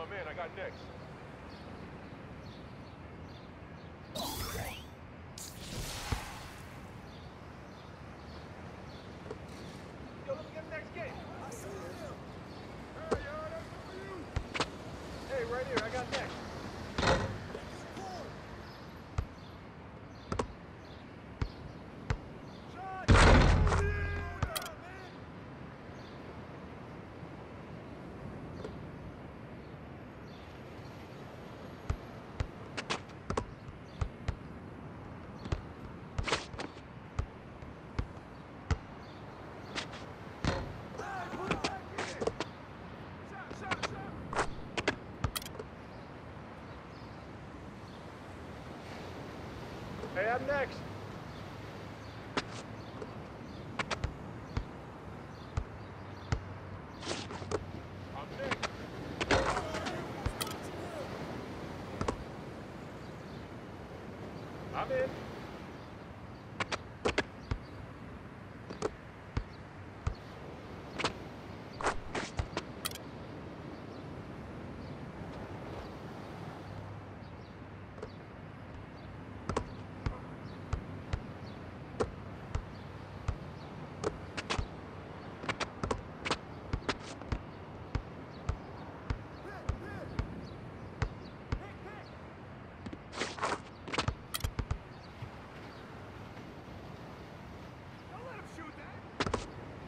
my man. I got next. Yo, let me get the next game. I see him. Hey, yo, that's for you. Hey, right here. I got next. Shot! Oh, yeah! Hey, I'm next. I'm next. I'm in. Don't let him shoot that!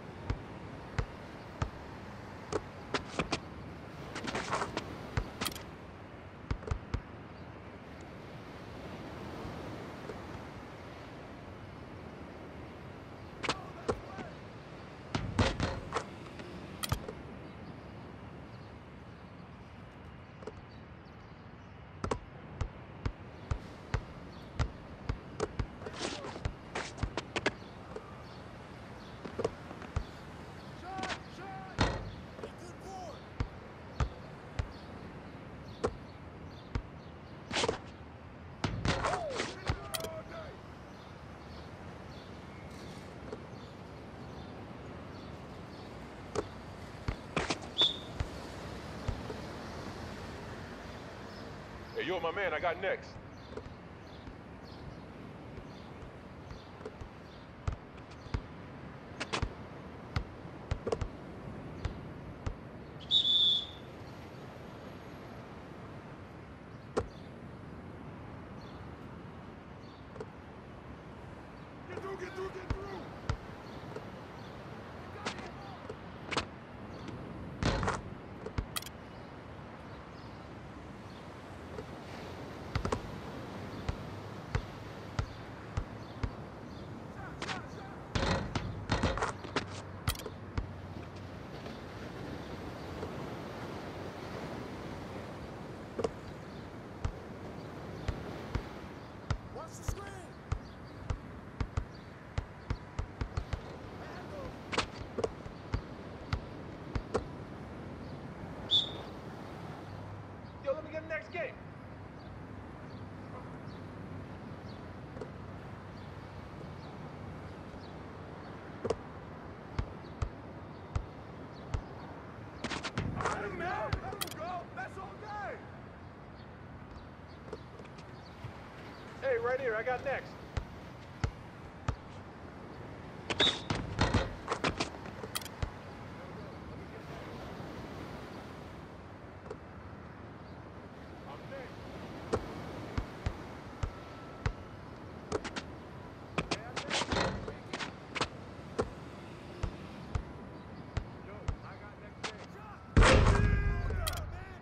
Shot! Shot! Hey, good boy. All day! Hey, you're my man. I got next. Get through, get through, get through! Shot, shot, shot! Watch the screen. Yo, let me get the next game. Let him out! Let him go! That's all day! Hey, right here. I got next. I'm next. Hey, I'm next. Yo, I got next game. Yeah, man!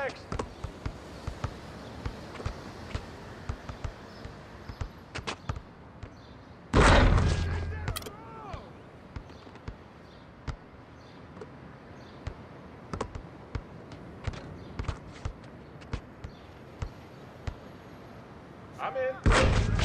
next. I'm in.